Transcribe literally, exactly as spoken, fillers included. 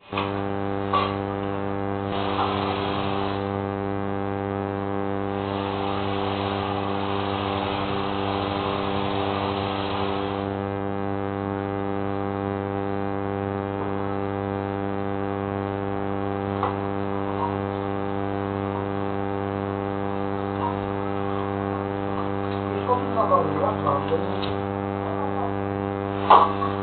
飛行機の中でやつは本当に